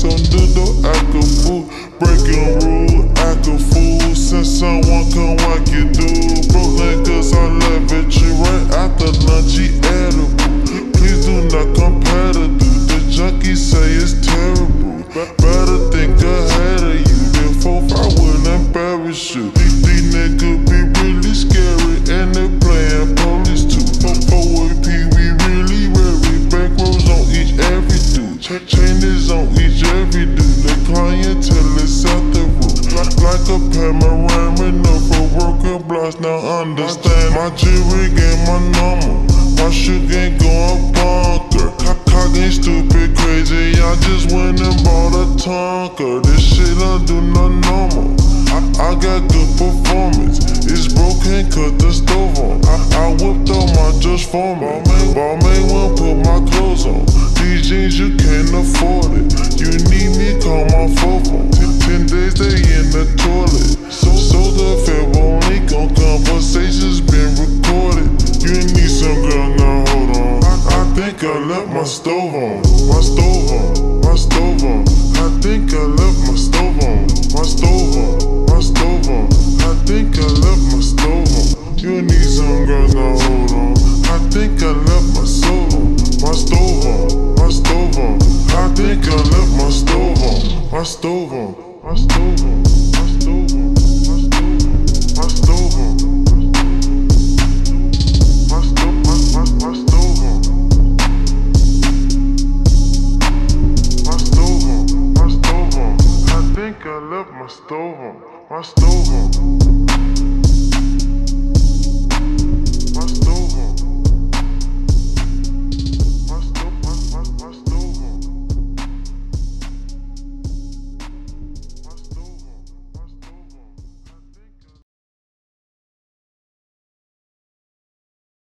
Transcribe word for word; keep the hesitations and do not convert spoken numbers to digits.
so do act a fool. Breaking rules, act a fool. Since someone come whack you, dude. Broke niggas, I love it. You right after lunch, he edible. Please do not compare the dude. The junkies say it's terrible. Better think ahead of you. Before I will embarrass you. These, these niggas be really scary, and they playing police too. O A P, we really worry. Bankrolls on each every dude. Chain is on each every dude. The clientele is out the roof. Like a panorama, no for worker blocks. Now understand my jewelry game, my normal. My shoe game going bunker. Cock ain't stupid crazy. I just went and bought a Tonka. This shit I do not normal. I, I got good performance. It's broken, cut the stove on. I, I whipped on my just for me. Ballman won't put my clothes on. These jeans you can't afford it. You need me, call my phone. Ten days they in the toilet. So, so the fed only gon' conversations been recorded. You need some girl, now hold on. I, I think I left my stove on. My stove on. My stove on. I think I left my stove on. My stove on. My stove on. I think I left my stove on. You need some girls, now hold on. I think I left my soul on. My stove on. My stove on. I think I left my stove on. My stove on. My stove on.